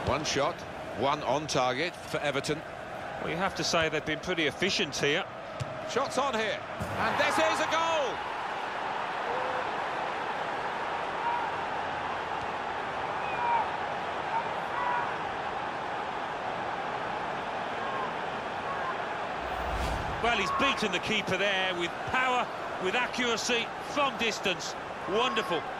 One shot, one on target for Everton. Well, you have to say they've been pretty efficient here. Shots on here, and this is a goal! Well, he's beaten the keeper there with power, with accuracy, from distance. Wonderful.